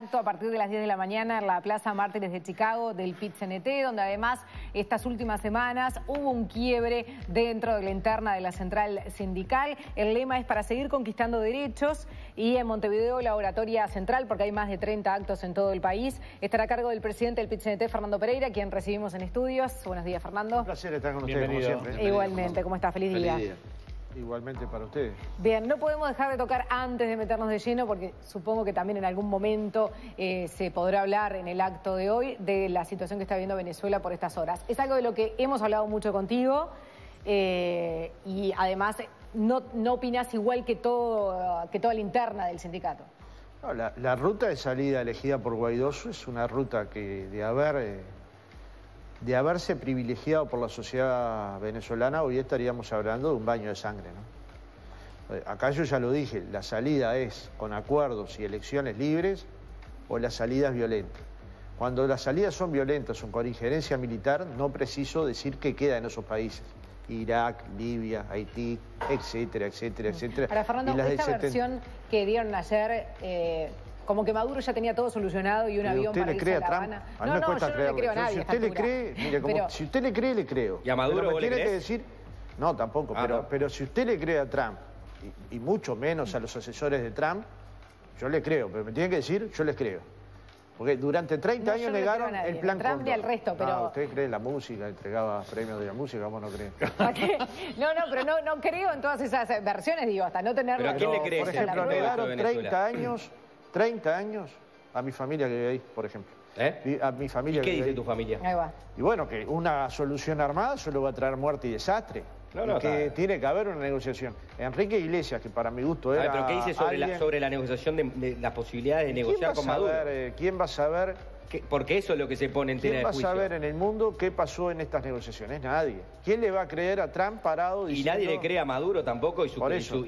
A partir de las 10 de la mañana en la Plaza Mártires de Chicago del PIT-CNT, donde además estas últimas semanas hubo un quiebre dentro de la interna de la central sindical. El lema es para seguir conquistando derechos, y en Montevideo la oratoria central, porque hay más de 30 actos en todo el país, estará a cargo del presidente del PIT-CNT, Fernando Pereira, quien recibimos en estudios. Buenos días, Fernando. Un placer estar con ustedes, como siempre. Igualmente, ¿cómo está? Feliz día. Igualmente para ustedes. Bien, no podemos dejar de tocar antes de meternos de lleno, porque supongo que también en algún momento se podrá hablar en el acto de hoy de la situación que está viviendo Venezuela por estas horas. Es algo de lo que hemos hablado mucho contigo y además no opinás igual que toda la interna del sindicato. No, la ruta de salida elegida por Guaidó es una ruta que de haberse privilegiado por la sociedad venezolana, hoy estaríamos hablando de un baño de sangre, ¿no? Acá yo ya lo dije, la salida es con acuerdos y elecciones libres o la salida es violenta. Cuando las salidas son violentas o con injerencia militar, no preciso decir qué queda en esos países. Irak, Libia, Haití, etcétera, etcétera, etcétera. Ahora, Fernando, esta versión que dieron ayer... como que Maduro ya tenía todo solucionado y un avión para irse a La Habana. No, yo no le creo a nadie. Si usted le cree, mire, si usted le cree, le creo. ¿Y a Maduro vos le crees? Que decir, no, tampoco, pero si usted le cree a Trump, y mucho menos a los asesores de Trump, yo le creo, pero me tiene que decir, yo les creo. Porque durante 30 años negaron el plan Trump ni al resto, pero... usted cree en la música, entregaba premios de la música, vos no crees. pero no creo en todas esas versiones, digo, hasta no tener... ¿Pero a quién le crees? Por ejemplo, negaron 30 años a mi familia que vive ahí, por ejemplo. A mi familia. ¿Y qué dice tu familia? Ahí va. Y bueno, que una solución armada solo va a traer muerte y desastre. Que tiene que haber una negociación. Enrique Iglesias, que para mi gusto era... ¿Pero qué dice sobre la negociación de las posibilidades de negociar con Maduro? ¿Quién va a saber? Porque eso es lo que se pone en tela de juicio. ¿Quién va a saber en el mundo qué pasó en estas negociaciones? Nadie. ¿Quién le va a creer a Trump parado diciendo... Y nadie le cree a Maduro tampoco y su...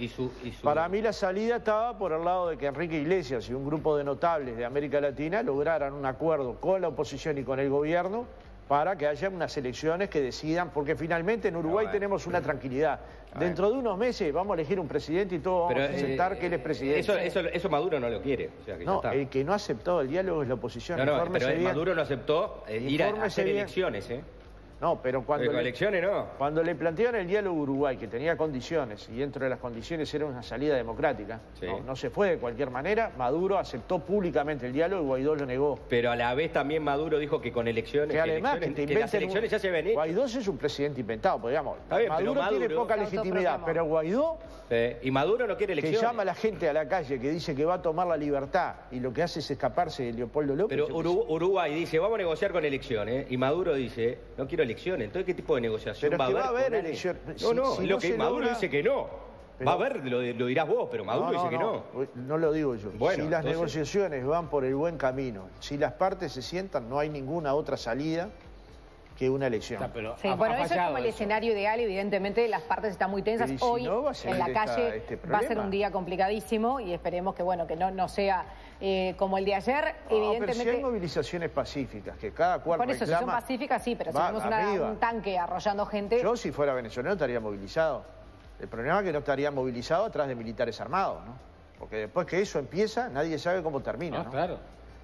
Para mí la salida estaba por el lado de que Enrique Iglesias y un grupo de notables de América Latina lograran un acuerdo con la oposición y con el gobierno para que haya unas elecciones que decidan, porque finalmente en Uruguay tenemos una tranquilidad. Dentro de unos meses vamos a elegir un presidente y todos vamos a aceptar que él es presidente. Eso Maduro no lo quiere. O sea, que no, el que no ha aceptado el diálogo es la oposición. Pero Maduro no aceptó ir a hacer elecciones, No, pero cuando cuando le plantearon el diálogo a Uruguay, que tenía condiciones, y dentro de las condiciones era una salida democrática, no se fue de cualquier manera, Maduro aceptó públicamente el diálogo y Guaidó lo negó. Pero a la vez también Maduro dijo que con elecciones... Que además que las elecciones ya se ven hechas. Guaidó es un presidente inventado, pues digamos. Maduro tiene poca legitimidad, pero Guaidó... y Maduro no quiere elecciones. Que llama a la gente a la calle, que dice que va a tomar la libertad, y lo que hace es escaparse de Leopoldo López. Pero Uruguay dice, vamos a negociar con elecciones, y Maduro dice, no quiero elecciones. Entonces, ¿qué tipo de negociación va a haber elecciones? Maduro dice que no. Va a haber, lo dirás vos, pero Maduro dice que no. No lo digo yo. Bueno, si las negociaciones van por el buen camino, si las partes se sientan, no hay ninguna otra salida que una elección. Bueno, eso es como el escenario ideal. Evidentemente las partes están muy tensas. Hoy en la calle va a ser un día complicadísimo y esperemos que no sea como el de ayer. Evidentemente, pero si hay movilizaciones pacíficas, que cada cual por eso, reclama, si son pacíficas, sí, pero si vemos un tanque arrollando gente... Yo, si fuera venezolano, estaría movilizado. El problema es que no estaría movilizado atrás de militares armados, ¿no? Porque después que eso empieza, nadie sabe cómo termina, ¿no? Claro.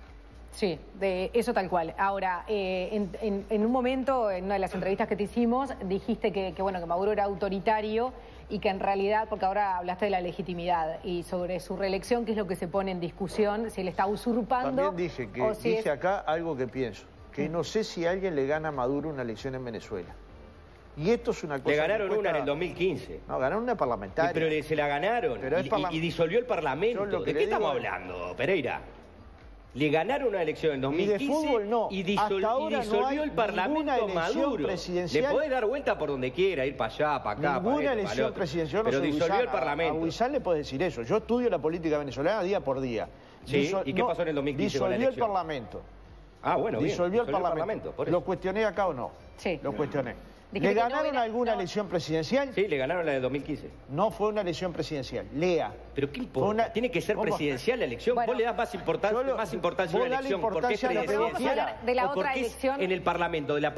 Sí, de eso tal cual. Ahora, en un momento, en una de las entrevistas que te hicimos, dijiste que Maduro era autoritario y que en realidad, porque ahora hablaste de la legitimidad y sobre su reelección, que es lo que se pone en discusión, si él está usurpando... También dije acá algo que pienso, que no sé si alguien le gana a Maduro una elección en Venezuela. Y esto es una cosa... Le ganaron una en el 2015. No, ganaron una parlamentaria. Pero se la ganaron y disolvió el Parlamento. ¿De qué estamos hablando, Pereira? Le ganaron una elección en 2015 y de fútbol no. y disolvió el Parlamento Maduro. Le puede dar vuelta por donde quiera, ir para allá, para acá, ninguna elección presidencial. Pero disolvió el Parlamento. A Huizar le puedes decir eso. Yo estudio la política venezolana día por día. Sí, ¿y qué pasó en el 2015 con la elección? Disolvió el Parlamento. Ah, bueno, disolvió el Parlamento. ¿Lo cuestioné acá o no? Sí. Lo cuestioné. ¿Le ganaron alguna elección presidencial? Sí, le ganaron la de 2015. No fue una elección presidencial. Lea. ¿Pero qué importa? Tiene que ser presidencial la elección. Vos le das más importancia a una elección porque es presidencial. De la otra elección. En el Parlamento, en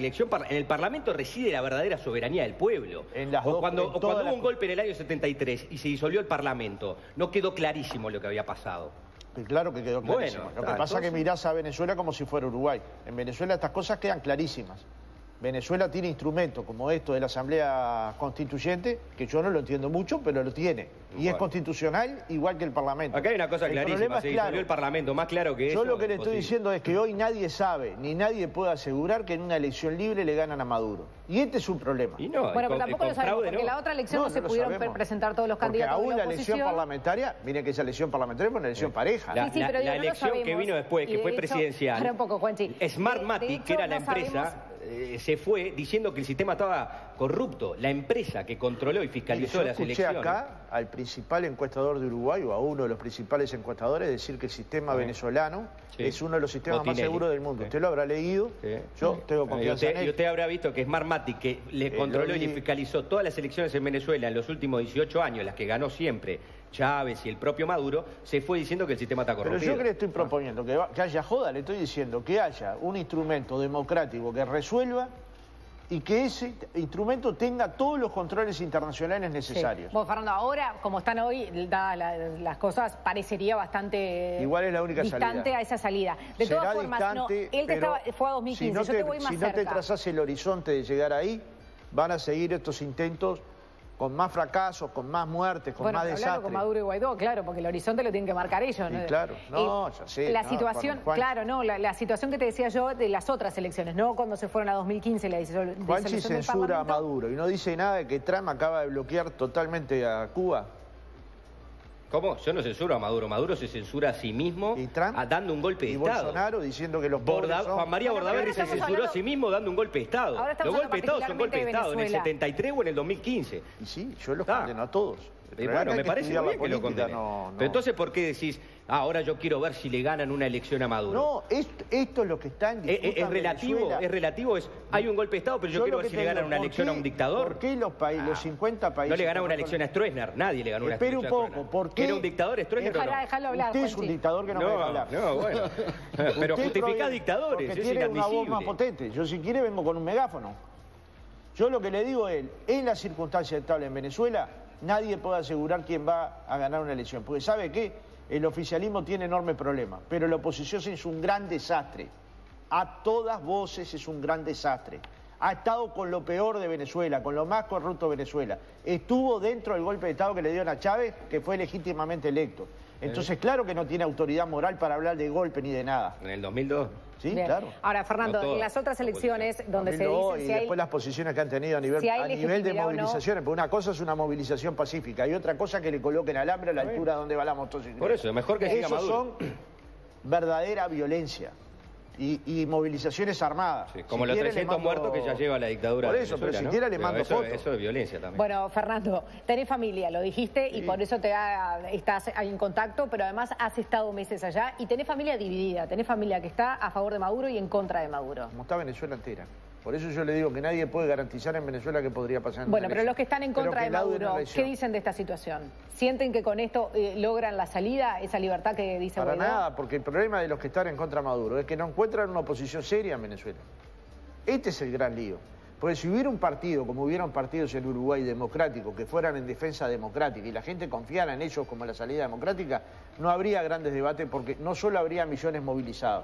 el Parlamento reside la verdadera soberanía del pueblo. Cuando hubo un golpe en el año 73 y se disolvió el Parlamento, no quedó clarísimo lo que había pasado. Claro que quedó clarísimo. Bueno, Lo que pasa es que mirás a Venezuela como si fuera Uruguay. En Venezuela estas cosas quedan clarísimas. Venezuela tiene instrumentos como esto de la Asamblea Constituyente, que yo no lo entiendo mucho, pero lo tiene. Y es constitucional igual que el Parlamento. Acá hay una cosa clarísima, se disolvió el Parlamento, más claro que eso. Yo lo que le estoy diciendo es que hoy nadie sabe, ni nadie puede asegurar que en una elección libre le ganan a Maduro. Y este es un problema. Y no, bueno, pero tampoco lo sabemos, porque la otra elección no se pudieron presentar todos los candidatos porque aún de la la elección parlamentaria, miren que esa elección parlamentaria fue una elección pareja. La elección que vino después, que fue presidencial, para un poco, Juanchi. Smartmatic, que era la empresa, se fue diciendo que el sistema estaba corrupto. La empresa que controló y fiscalizó las elecciones. Yo escuché acá al principal encuestador de Uruguay, o a uno de los principales encuestadores, decir que el sistema venezolano es uno de los sistemas más seguros del mundo. Usted lo habrá leído, yo tengo confianza en él. Y usted habrá visto que Smartmatic, que le controló y le fiscalizó todas las elecciones en Venezuela en los últimos 18 años, las que ganó siempre Chávez y el propio Maduro, se fue diciendo que el sistema está corrompido. Pero yo que le estoy proponiendo que haya joda, le estoy diciendo que haya un instrumento democrático que resuelva y que ese instrumento tenga todos los controles internacionales necesarios. Sí. Bueno, Fernando, ahora, como están hoy, dadas las cosas, parecería bastante igual es la única distante salida. A esa salida. De todas formas, distante, él fue a 2015, yo te voy más cerca. Si no te trazás el horizonte de llegar ahí, van a seguir estos intentos con más fracasos, con más muertes, con más desastres. Con Maduro y Guaidó, claro, porque el horizonte lo tienen que marcar ellos. Sí, claro. No, ya sé. La situación, claro, no, la situación que te decía yo de las otras elecciones, no cuando se fueron a 2015 la disolución Juanchi censura a Maduro y no dice nada de que Trump acaba de bloquear totalmente a Cuba. ¿Cómo? Yo no censuro a Maduro. Maduro se censura a sí mismo dando un golpe de Estado. Bolsonaro diciendo que los pobres son... Juan María Bordaberry se censuró a sí mismo dando un golpe de Estado. Los golpes de Estado son golpes de Estado en el 73 o en el 2015. Y sí, yo los condeno a todos. Bueno, me parece muy bien que lo condene. Pero entonces, ¿por qué decís, ahora yo quiero ver si le ganan una elección a Maduro? No, esto es lo que está en disputa es relativo, hay un golpe de Estado, pero yo quiero ver si le ganan una elección a un dictador. ¿Por qué los 50 países... No le ganaba una elección a Stroessner, nadie le ganó una elección a Stroessner. Espera un poco, ¿por qué? ¿Era un dictador Stroessner o no? Déjalo hablar, Usted es un dictador que no me deja hablar. No, bueno. Pero justifica dictadores, porque es tiene inadmisible. una voz más potente. Yo si quiere vengo con un megáfono. Yo lo que le digo es, en las circunstancias estables en Venezuela, nadie puede asegurar quién va a ganar una elección. Porque ¿sabe qué? El oficialismo tiene enormes problemas, pero la oposición es un gran desastre. A todas voces es un gran desastre. Ha estado con lo peor de Venezuela, con lo más corrupto de Venezuela. Estuvo dentro del golpe de Estado que le dieron a Chávez, que fue legítimamente electo. Entonces, claro que no tiene autoridad moral para hablar de golpe ni de nada. En el 2002. Sí, claro. Ahora, Fernando, en las otras elecciones donde se dice... Y después las posiciones que han tenido a nivel de movilizaciones. Porque una cosa es una movilización pacífica y otra cosa que le coloquen alambre a la altura donde va la motocicleta. Por eso, mejor que siga Maduro. Son verdadera violencia y movilizaciones armadas. Sí, como los 300 muertos que ya lleva la dictadura. Por eso, pero siquiera le mando fotos. Eso es violencia también. Bueno, Fernando, tenés familia, lo dijiste, y por eso estás en contacto, pero además has estado meses allá y tenés familia dividida, tenés familia que está a favor de Maduro y en contra de Maduro. Como está Venezuela entera. Por eso yo le digo que nadie puede garantizar en Venezuela que podría pasar en Bueno, pero los que están en contra de Maduro, ¿qué dicen de esta situación? ¿Sienten que con esto logran la salida, esa libertad que dice Guaidó? Para nada, porque el problema de los que están en contra de Maduro es que no encuentran una oposición seria en Venezuela. Este es el gran lío. Porque si hubiera un partido, como hubieron partidos en Uruguay democráticos, que fueran en defensa democrática y la gente confiara en ellos como la salida democrática, no habría grandes debates porque no solo habría millones movilizados.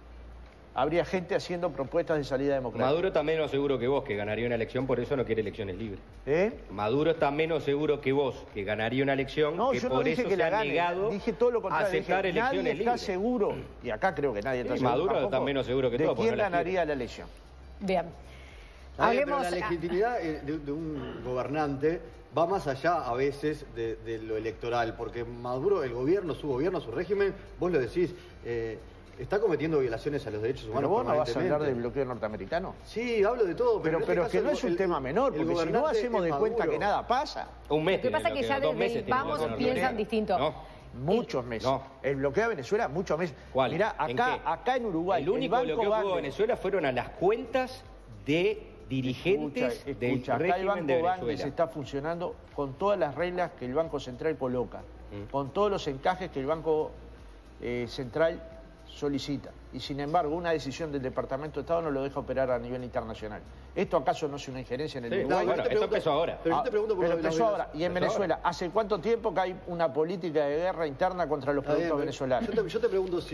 Habría gente haciendo propuestas de salida democrática. Maduro está menos seguro que vos que ganaría una elección, por eso no quiere elecciones libres. Maduro está menos seguro que vos que ganaría una elección, no, que yo por no dije eso que se la ha gane. negado dije todo lo contrario. a aceptar elecciones nadie libres. Está seguro, y acá creo que nadie está seguro Maduro tampoco, está menos seguro que de todo. quién ganaría la elección. Bien. Pero la legitimidad de un gobernante va más allá a veces de lo electoral, porque Maduro, el gobierno, su régimen, vos lo decís, está cometiendo violaciones a los derechos humanos. ¿Pero vos no vas a hablar del bloqueo norteamericano? Sí, hablo de todo. Pero es que no es un tema menor, porque si no hacemos de cuenta que nada pasa. Un mes. Lo que pasa es que ya desde vamos piensan distinto. No. Muchos meses. No. El bloqueo a Venezuela, muchos meses. ¿Cuál? Mirá, acá en Uruguay. El único bloqueo que hubo a Venezuela fueron a las cuentas de dirigentes del régimen de Venezuela. Banques está funcionando con todas las reglas que el Banco Central coloca, con todos los encajes que el Banco Central solicita. Y sin embargo, una decisión del Departamento de Estado no lo deja operar a nivel internacional. ¿Esto acaso no es una injerencia en el Uruguay? Bueno, esto empezó ahora. Pero yo te pregunto por empezó ahora. Y en Venezuela, ¿hace cuánto tiempo que hay una política de guerra interna contra los productos venezolanos? Yo te pregunto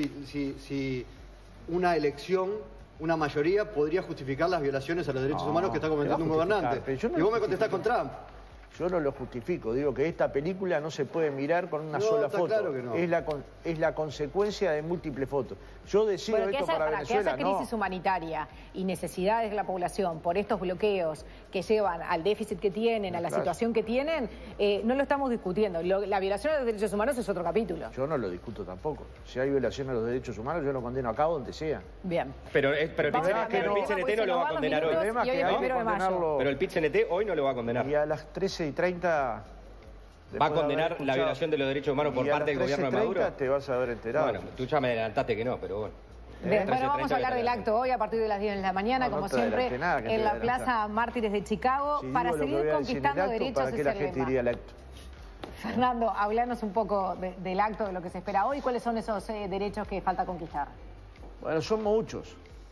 si una elección, una mayoría, podría justificar las violaciones a los derechos humanos que está cometiendo un gobernante. Y vos me contestás con Trump. Yo no lo justifico, digo que esta película no se puede mirar con una sola foto. Claro que no. Es la consecuencia de múltiples fotos. Yo decido esto para Venezuela, que haya crisis humanitaria y necesidades de la población por estos bloqueos que llevan al déficit que tienen, a la situación que tienen, no lo estamos discutiendo. La violación de los derechos humanos es otro capítulo. Yo no lo discuto tampoco. Si hay violación a los derechos humanos, yo lo condeno acá donde sea. Bien. Pero el PIT-CNT no lo va a condenar hoy. Pero el PIT-CNT hoy no lo va a condenar. Y a las 13:30... ¿Va a condenar la violación de los derechos humanos por parte del gobierno de Maduro? Te vas a haber enterado. Bueno, tú ya me adelantaste que no, pero bueno. Bien, bueno, vamos a hablar del acto hoy a partir de las 10 de la mañana, como siempre, en la Plaza Mártires de Chicago, para seguir conquistando derechos. ¿Para qué la gente iría al acto? Fernando, hablanos un poco del acto, de lo que se espera hoy. ¿Cuáles son esos derechos que falta conquistar? Bueno, son muchos.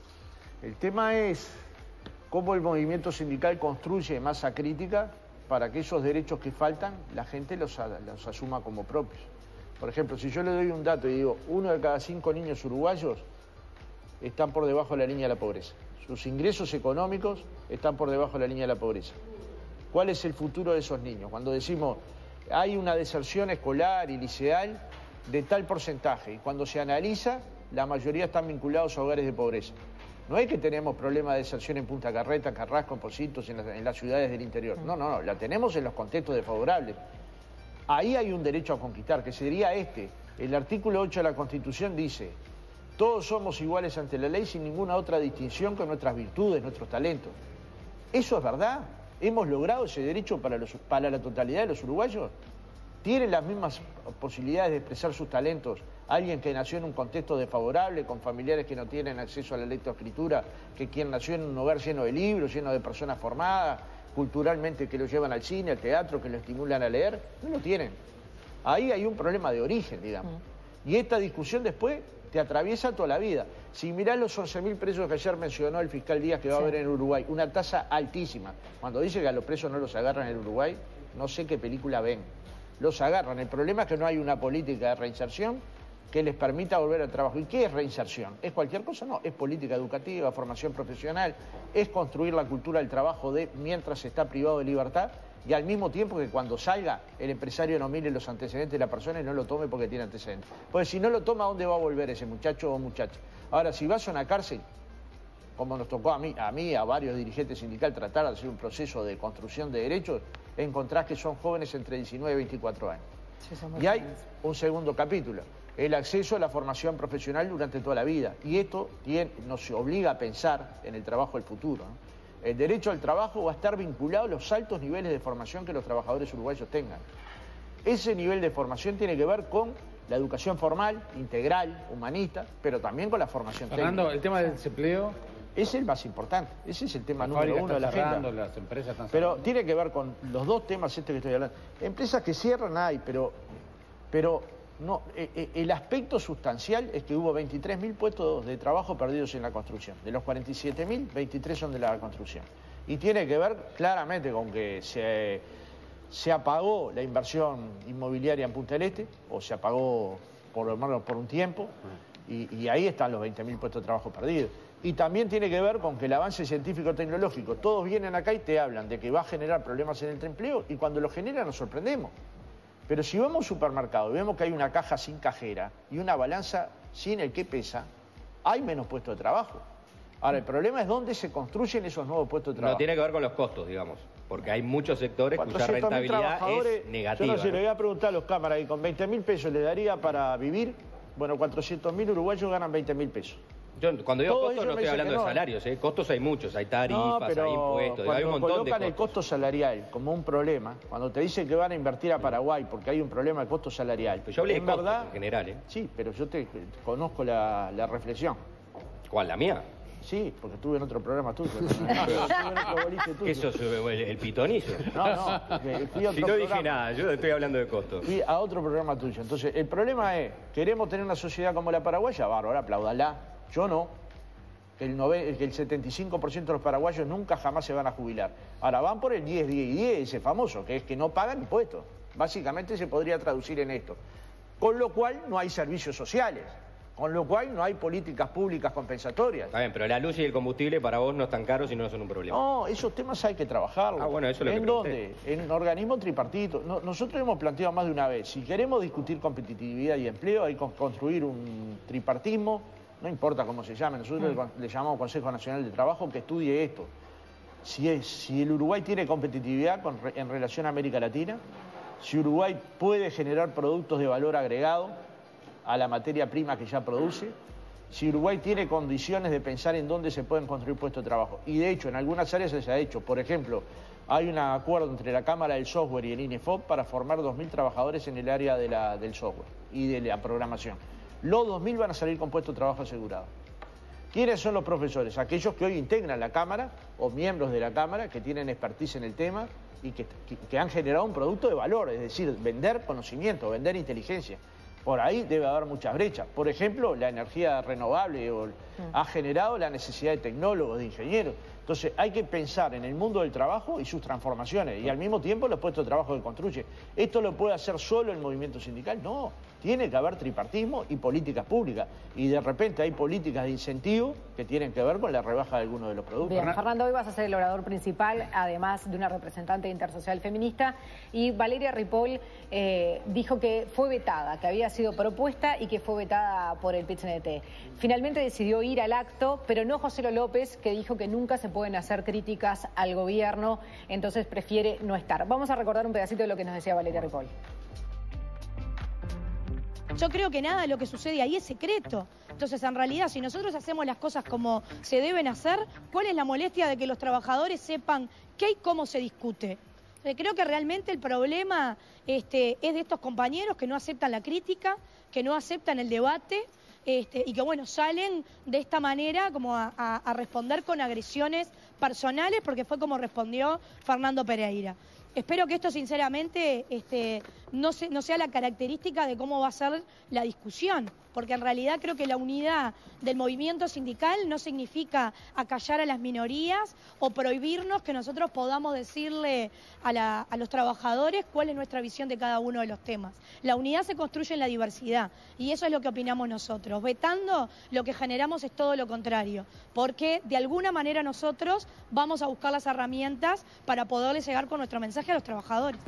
El tema es cómo el movimiento sindical construye masa crítica para que esos derechos que faltan, la gente los asuma como propios. Por ejemplo, si yo le doy un dato y digo, 1 de cada 5 niños uruguayos están por debajo de la línea de la pobreza. Sus ingresos económicos están por debajo de la línea de la pobreza. ¿Cuál es el futuro de esos niños? Cuando decimos, hay una deserción escolar y liceal de tal porcentaje, y cuando se analiza, la mayoría están vinculados a hogares de pobreza. No es que tenemos problemas de deserción en Punta Carreta, Carrasco, en Pocitos, en las ciudades del interior. No, la tenemos en los contextos desfavorables. Ahí hay un derecho a conquistar, que sería este. El artículo 8 de la Constitución dice, todos somos iguales ante la ley sin ninguna otra distinción con nuestras virtudes, nuestros talentos. ¿Eso es verdad? ¿Hemos logrado ese derecho para la totalidad de los uruguayos? ¿Tienen las mismas posibilidades de expresar sus talentos alguien que nació en un contexto desfavorable, con familiares que no tienen acceso a la lectoescritura, que quien nació en un hogar lleno de libros, lleno de personas formadas, culturalmente que lo llevan al cine, al teatro, que lo estimulan a leer? No lo tienen. Ahí hay un problema de origen, digamos. Y esta discusión después te atraviesa toda la vida. Si mirás los 11.000 presos que ayer mencionó el fiscal Díaz que va a haber en Uruguay, una tasa altísima. Cuando dice que a los presos no los agarran en Uruguay, no sé qué película ven. Los agarran. El problema es que no hay una política de reinserción que les permita volver al trabajo. ¿Y qué es reinserción? ¿Es cualquier cosa? No, es política educativa, formación profesional, es construir la cultura del trabajo mientras está privado de libertad y al mismo tiempo que cuando salga el empresario no mire los antecedentes de la persona y no lo tome porque tiene antecedentes. Pues si no lo toma, ¿a dónde va a volver ese muchacho o muchacha? Ahora, si vas a una cárcel, como nos tocó a mí, a varios dirigentes sindicales, tratar de hacer un proceso de construcción de derechos, encontrás que son jóvenes entre 19 y 24 años. Y hay un segundo capítulo, el acceso a la formación profesional durante toda la vida. Y esto nos obliga a pensar en el trabajo del futuro, ¿no? El derecho al trabajo va a estar vinculado a los altos niveles de formación que los trabajadores uruguayos tengan. Ese nivel de formación tiene que ver con la educación formal, integral, humanista, pero también con la formación Fernando, técnica. el tema del desempleo... Es el más importante, ese es el tema número uno de la agenda. Las empresas están pero cerrando. tiene que ver con los dos temas estos que estoy hablando. Empresas que cierran hay, pero no, el aspecto sustancial es que hubo 23.000 puestos de trabajo perdidos en la construcción. De los 47.000, 23 son de la construcción. Y tiene que ver claramente con que se apagó la inversión inmobiliaria en Punta del Este, o se apagó por lo menos por un tiempo, y ahí están los 20.000 puestos de trabajo perdidos. Y también tiene que ver con que el avance científico-tecnológico, todos vienen acá y te hablan de que va a generar problemas en el empleo, y cuando lo genera nos sorprendemos. Pero si vamos a un supermercado y vemos que hay una caja sin cajera y una balanza sin el que pesa, hay menos puestos de trabajo. Ahora, el problema es dónde se construyen esos nuevos puestos de trabajo. No tiene que ver con los costos, digamos, porque hay muchos sectores cuya rentabilidad es negativa. Yo no sé, le voy a preguntar a los cámaras, y con 20.000 pesos le daría para vivir. Bueno, 400.000 uruguayos ganan 20.000 pesos. Yo, cuando digo Todo costos no estoy hablando de salarios, Costos hay muchos, hay tarifas, hay impuestos, hay un montón de costos. Cuando colocan el costo salarial como un problema, cuando te dicen que van a invertir a Paraguay porque hay un problema de costo salarial... Pero yo hablé de costos en general, Sí, pero yo te conozco la reflexión. ¿Cuál, la mía? Sí, porque estuve en otro programa tuyo. Estuve en otro boliche tuyo. ¿Eso es el pitonizo? No, fui a otro Si no dije programa. nada, yo estoy hablando de costos. Fui a otro programa tuyo. Entonces, el problema es, queremos tener una sociedad como la paraguaya, bárbaro, apláudala. Yo no. Que el 75% de los paraguayos nunca jamás se van a jubilar. Ahora van por el 10, 10 y 10, ese famoso, que es que no pagan impuestos. Básicamente se podría traducir en esto. Con lo cual no hay servicios sociales. Con lo cual no hay políticas públicas compensatorias. Está bien, pero la luz y el combustible para vos no están caros y no son un problema. No, esos temas hay que trabajarlos. Ah, bueno, eso es lo que ¿En dónde? En organismos tripartitos. Nosotros hemos planteado más de una vez, si queremos discutir competitividad y empleo, hay que construir un tripartismo, no importa cómo se llame, nosotros le llamamos Consejo Nacional de Trabajo, que estudie esto. Si el Uruguay tiene competitividad en relación a América Latina, si Uruguay puede generar productos de valor agregado a la materia prima que ya produce, si Uruguay tiene condiciones de pensar en dónde se pueden construir puestos de trabajo. Y de hecho, en algunas áreas se ha hecho. Por ejemplo, hay un acuerdo entre la Cámara del Software y el INEFOP para formar 2.000 trabajadores en el área del software y de la programación. Los 2.000 van a salir con puestos de trabajo asegurados. ¿Quiénes son los profesores? Aquellos que hoy integran la Cámara o miembros de la Cámara que tienen expertise en el tema y que han generado un producto de valor, es decir, vender conocimiento, vender inteligencia. Por ahí debe haber muchas brechas. Por ejemplo, la energía renovable ha generado la necesidad de tecnólogos, de ingenieros. Entonces hay que pensar en el mundo del trabajo y sus transformaciones y al mismo tiempo los puestos de trabajo que construye. ¿Esto lo puede hacer solo el movimiento sindical? No, tiene que haber tripartismo y políticas públicas. Y de repente hay políticas de incentivo que tienen que ver con la rebaja de algunos de los productos. Bien, Fernando, hoy vas a ser el orador principal, además de una representante intersocial feminista. Y Valeria Ripoll dijo que fue vetada, que había sido propuesta y que fue vetada por el PIT-CNT. Finalmente decidió ir al acto, pero no José López, que dijo que nunca se pueden hacer críticas al gobierno, entonces prefiere no estar. Vamos a recordar un pedacito de lo que nos decía Valeria Ripoll. Yo creo que nada de lo que sucede ahí es secreto. Entonces, en realidad, si nosotros hacemos las cosas como se deben hacer, ¿cuál es la molestia de que los trabajadores sepan qué y cómo se discute? Creo que realmente el problema es de estos compañeros que no aceptan la crítica, que no aceptan el debate y que, bueno, salen de esta manera como a responder con agresiones personales, porque fue como respondió Fernando Pereira. Espero que esto, sinceramente, no sea la característica de cómo va a ser la discusión, porque en realidad creo que la unidad del movimiento sindical no significa acallar a las minorías o prohibirnos que nosotros podamos decirle a los trabajadores cuál es nuestra visión de cada uno de los temas. La unidad se construye en la diversidad y eso es lo que opinamos nosotros. Vetando, lo que generamos es todo lo contrario, porque de alguna manera nosotros vamos a buscar las herramientas para poderles llegar con nuestro mensaje a los trabajadores.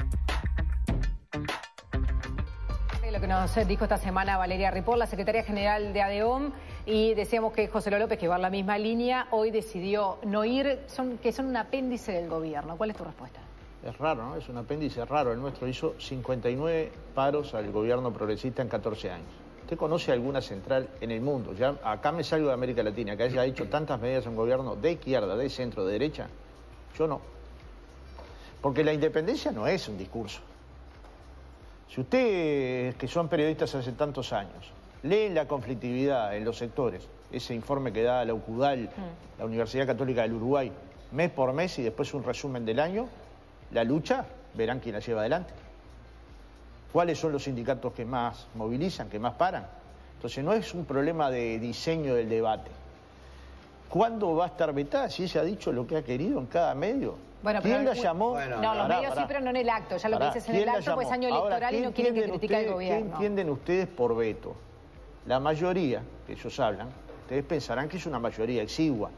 Lo que nos dijo esta semana Valeria Ripoll, la secretaria general de ADEOM, y decíamos que José López, que va en la misma línea, hoy decidió no ir, que son un apéndice del gobierno. ¿Cuál es tu respuesta? Es raro, ¿no? Es un apéndice raro. El nuestro hizo 59 paros al gobierno progresista en 14 años. ¿Usted conoce alguna central en el mundo? Ya acá me salgo de América Latina, que haya hecho tantas medidas en un gobierno de izquierda, de centro, de derecha. Yo no. Porque la independencia no es un discurso. Si ustedes, que son periodistas hace tantos años, leen la conflictividad en los sectores, ese informe que da la UCUDAL, la Universidad Católica del Uruguay, mes por mes y después un resumen del año, la lucha, verán quién la lleva adelante. ¿Cuáles son los sindicatos que más movilizan, que más paran? Entonces no es un problema de diseño del debate. ¿Cuándo va a estar vetada? Si ella ha dicho lo que ha querido en cada medio. Bueno, ¿Quién pero, la llamó? Bueno, no, los medios sí, pero no en el acto. Ya lo que dices en el acto, pues año electoral y no quieren que critique al gobierno. ¿Qué entienden ustedes por veto? La mayoría, que ellos hablan, ustedes pensarán que es una mayoría exigua.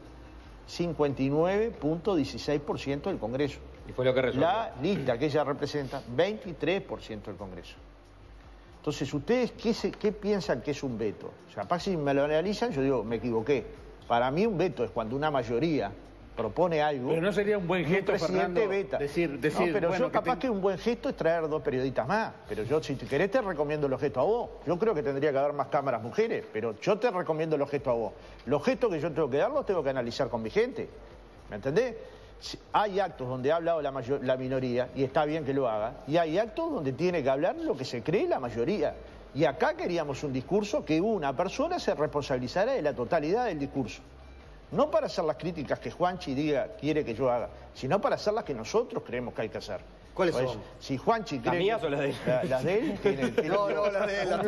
59.16% del Congreso. Y fue lo que resolvió. La lista que ella representa, 23% del Congreso. Entonces, ¿ustedes qué piensan que es un veto? O sea, si me lo analizan, yo digo, me equivoqué. Para mí un veto es cuando una mayoría propone algo. Pero no sería un buen gesto, Fernando, veta. Decir, no, pero bueno, yo capaz que un buen gesto es traer 2 periodistas más. Pero yo, si te querés, te recomiendo los gestos a vos. Yo creo que tendría que haber más cámaras mujeres, pero yo te recomiendo los gestos a vos. Los gestos que yo tengo que dar los tengo que analizar con mi gente. ¿Me entendés? Hay actos donde ha hablado la minoría, y está bien que lo haga, y hay actos donde tiene que hablar lo que se cree la mayoría. Y acá queríamos un discurso que una persona se responsabilizara de la totalidad del discurso. No para hacer las críticas que Juanchi quiere que yo haga, sino para hacer las que nosotros creemos que hay que hacer. ¿Cuáles Pues, son? Si Juanchi cree... ¿Las mías o las de él? Las de él. No, las de él.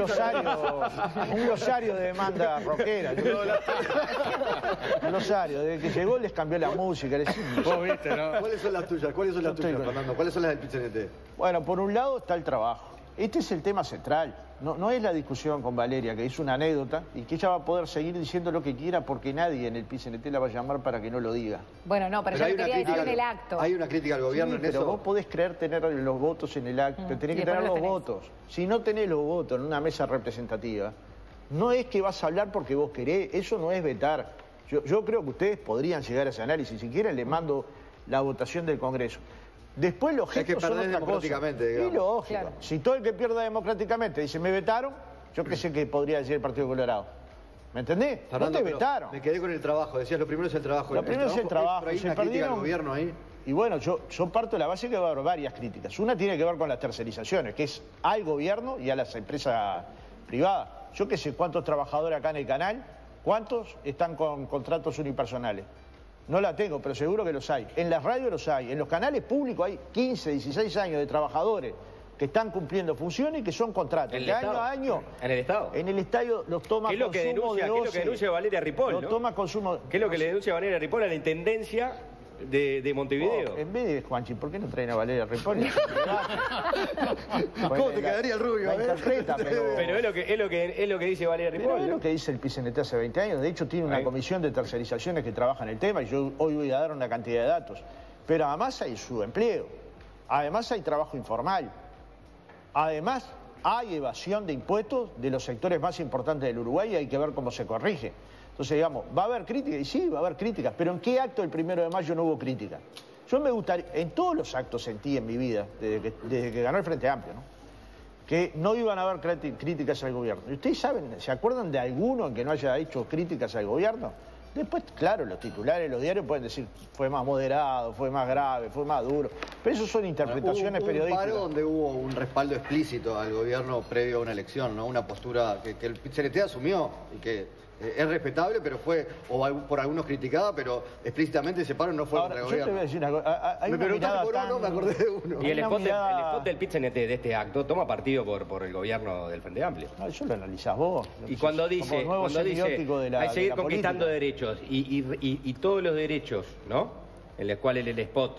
Un glosario de demanda rockera. Un glosario. Desde que llegó les cambió la música. Vos viste, ¿no? ¿Cuáles son las tuyas? ¿Cuáles son las tuyas, Fernando? ¿Cuáles son las del PIT-CNT? Bueno, por un lado está el trabajo. Este es el tema central. No es la discusión con Valeria, que es una anécdota, y que ella va a poder seguir diciendo lo que quiera porque nadie en el PIT-CNT la va a llamar para que no lo diga. Bueno, no, pero yo lo quería decir en el acto. Hay una crítica al gobierno en eso. Pero vos podés creer tener los votos en el acto, tenés que tener los votos. Si no tenés los votos en una mesa representativa, no es que vas a hablar porque vos querés, eso no es vetar. Yo creo que ustedes podrían llegar a ese análisis. Si quieren, les mando la votación del Congreso. Después los gestos son otra democráticamente, cosa. digamos. Y lógico. Claro. Si todo el que pierda democráticamente dice me vetaron, yo qué sé que podría decir el Partido Colorado. ¿Me entendés? Fernando, no te vetaron. Me quedé con el trabajo. Decías, lo primero es el trabajo. Lo primero es el trabajo. Pero hay Se una crítica perdieron. al gobierno ahí. Y bueno, yo parto de la base que va a haber varias críticas. Una tiene que ver con las tercerizaciones, que es al gobierno y a las empresas privadas. Yo qué sé cuántos trabajadores acá en el canal, cuántos están con contratos unipersonales. No la tengo, pero seguro que los hay. En las radios los hay. En los canales públicos hay 15, 16 años de trabajadores que están cumpliendo funciones y que son contratos. ¿En el De año Estado? a año. ¿En el Estado? En el Estado los toma ¿Qué es lo que consumo denuncia, de ¿qué es lo que 12. denuncia Valeria Ripoll? Lo ¿no? toma consumo... ¿Qué es lo que le denuncia Valeria Ripoll a la Intendencia de Montevideo? En vez de Juanchi, ¿por qué no traen a Valeria Ripoll? ¿Cómo te quedaría el rubio? La interpreta, Pero es lo que dice Valeria Pero Ripoll. es ¿no? lo que dice el PIT-CNT hace 20 años. De hecho, tiene una Ahí. comisión de tercerizaciones que trabaja en el tema y yo hoy voy a dar una cantidad de datos. Pero además hay subempleo, además hay trabajo informal, además hay evasión de impuestos de los sectores más importantes del Uruguay y hay que ver cómo se corrige. Entonces, digamos, ¿va a haber críticas? Y sí, va a haber críticas. Pero ¿en qué acto el 1 de mayo no hubo crítica? Yo me gustaría, en todos los actos sentí en mi vida, desde que ganó el Frente Amplio, ¿no?, que no iban a haber críticas al gobierno. ¿Y ustedes saben, se acuerdan de alguno en que no haya hecho críticas al gobierno? Después, claro, los titulares, los diarios pueden decir fue más moderado, fue más grave, fue más duro. Pero eso son interpretaciones periodísticas. Un paro donde hubo un respaldo explícito al gobierno previo a una elección, ¿no? Una postura que el PIT-CNT asumió y que es respetable, pero fue, por algunos criticada, pero explícitamente ese paro no fue contra el Ahora, yo te voy gobierno. a decir una cosa. Hay Me una preguntaste mirada por tan... uno, me acordé de uno. Y el Una spot, mirada- el spot del PIT-CNT de este acto toma partido por el gobierno del Frente Amplio. No, eso lo analizás vos. Y cuando dice, Como nuevo semiótico de la, hay que seguir de la conquistando política. derechos y todos los derechos, ¿no?, en los cuales el spot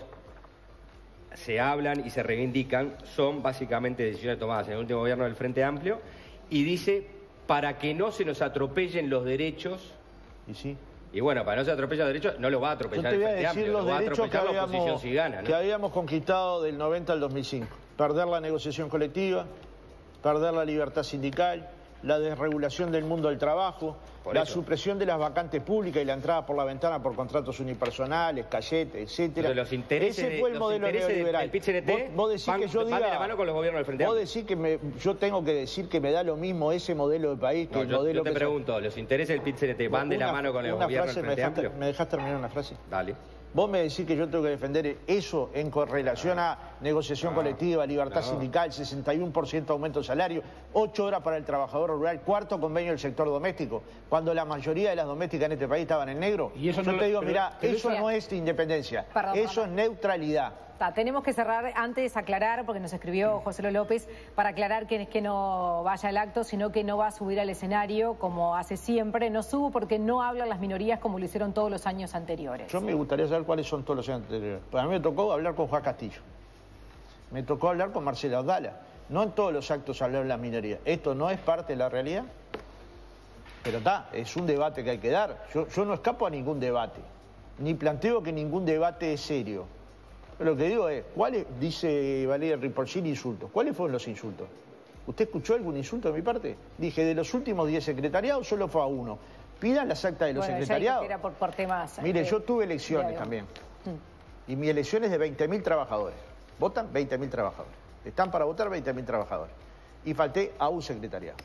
se hablan y se reivindican, son básicamente decisiones tomadas en el último gobierno del Frente Amplio, y dice, para que no se nos atropellen los derechos, Y sí. y bueno, para que no se atropellen los derechos, no lo va a Yo atropellar te el voy a Frente decir Amplio, los lo va a derechos que atropellar la oposición habíamos, si gana, ¿no? que habíamos conquistado del 90 al 2005. Perder la negociación colectiva, perder la libertad sindical, la desregulación del mundo del trabajo, Por la eso. supresión de las vacantes públicas y la entrada por la ventana por contratos unipersonales, cachetes, etcétera. Pero los intereses Ese fue el modelo neoliberal. del PIT-CNT Vos decís van, que yo van diga, de la mano con los gobiernos del Frente vos Amplio. decís que yo tengo que decir que me da lo mismo ese modelo de país que No, el yo modelo te que... pregunto, ¿los intereses del PIT-CNT van de la mano con el gobierno del Frente Amplio? ¿Me dejás terminar una frase? Dale. Vos me decís que yo tengo que defender eso en correlación a negociación colectiva, libertad sindical, 61% aumento de salario, 8 horas para el trabajador rural, 4º convenio del sector doméstico, cuando la mayoría de las domésticas en este país estaban en negro. Y eso yo no te lo- digo, pero- mirá, pero eso eso- no es independencia, Perdón, eso perdón. es neutralidad. Tenemos que cerrar, antes aclarar, porque nos escribió José López, para aclarar que es que no vaya al acto, sino que no va a subir al escenario como hace siempre. No subo porque no hablan las minorías como lo hicieron todos los años anteriores. Yo me gustaría saber cuáles son todos los años anteriores. Pues a mí me tocó hablar con Juan Castillo, me tocó hablar con Marcela Abdala. No en todos los actos hablaron las minorías. ¿Esto no es parte de la realidad? Pero está, es un debate que hay que dar. Yo no escapo a ningún debate, ni planteo que ningún debate es serio. Pero lo que digo es, dice Valeria Ripoll, insultos. ¿Cuáles fueron los insultos? ¿Usted escuchó algún insulto de mi parte? Dije, de los últimos 10 secretariados solo fue a uno. Pidan las actas de los Bueno, ya secretariados. dijo que era por temas. Mire, yo tuve elecciones diario. también. Y mi elección es de 20.000 trabajadores. Votan 20.000 trabajadores. Están para votar 20.000 trabajadores. Y falté a un secretariado.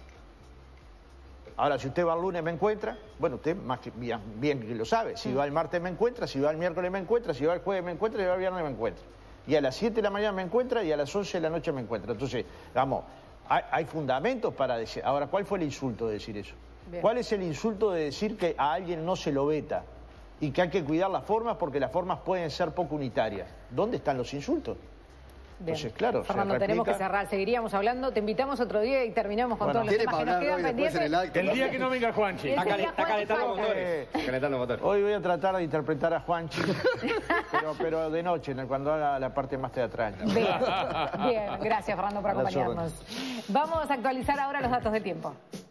Ahora, si usted va el lunes me encuentra, bueno, usted más que bien que lo sabe. Si va el martes me encuentra, si va el miércoles me encuentra, si va el jueves me encuentra, si va el viernes me encuentra. Y a las 7 de la mañana me encuentra y a las 11 de la noche me encuentra. Entonces, vamos, hay fundamentos para decir. Ahora, ¿cuál fue el insulto de decir eso? Bien. ¿Cuál es el insulto de decir que a alguien no se lo veta? y que hay que cuidar las formas porque las formas pueden ser poco unitarias. ¿Dónde están los insultos? Bien. Entonces, claro, Fernando, tenemos que cerrar, seguiríamos hablando. Te invitamos otro día y terminamos con todos los temas que nos quedan pendientes. El día que no venga Juanchi. Está calentando motores. Calentando motores. Hoy voy a tratar de interpretar a Juanchi, pero de noche, cuando haga la parte más teatral. Bien, gracias Fernando por acompañarnos. Vamos a actualizar ahora los datos del tiempo.